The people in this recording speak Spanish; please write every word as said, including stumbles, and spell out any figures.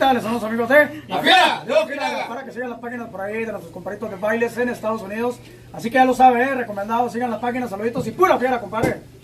bandita, les somos amigos de La Fiera de Ojinaga. Para que sigan las páginas por ahí de nuestros compadritos de bailes en Estados Unidos. Así que ya lo saben, ¿eh? Recomendado, sigan las páginas, saluditos y pura fiera, compadre.